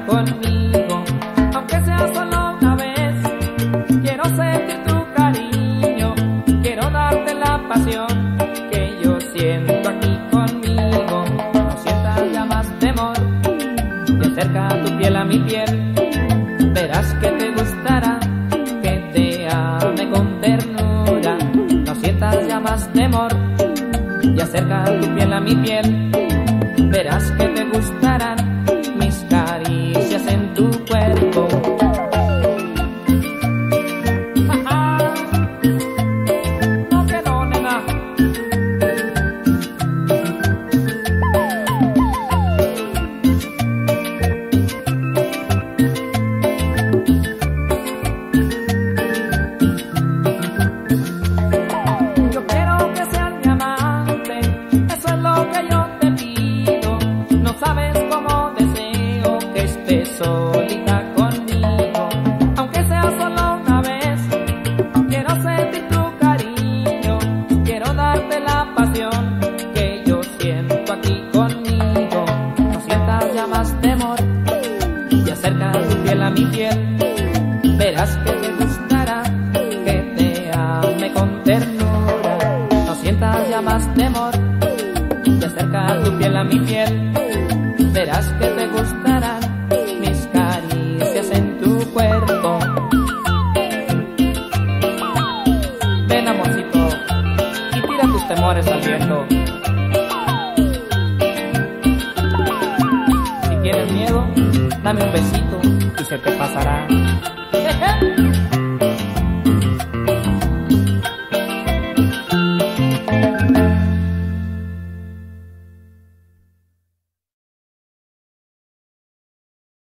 conmigo, aunque sea solo una vez. Quiero sentir tu cariño, quiero darte la pasión que yo siento aquí conmigo. No sientas ya más temor y acerca tu piel a mi piel. Verás que te gustará, que te ame con ternura. No sientas ya más temor y acerca tu piel a mi piel. Verás que te gustarán mis caricias en tu cuerpo. No quedó, nena. Yo quiero que seas mi amante, eso es lo que yo te pido. No sabes cómo deseo que estés solita conmigo, aunque sea solo una vez. Quiero sentir tu cariño, quiero darte la pasión que yo siento aquí conmigo. No sientas ya más temor y acerca tu piel a mi piel. Verás que te gustará, que te ame con ternura. No sientas ya más temor y acerca tu piel a mi piel. Verás que te gustarán mis caricias en tu cuerpo. Ven, amorcito, y tira tus temores al viento. Si tienes miedo, dame un besito y se te pasará.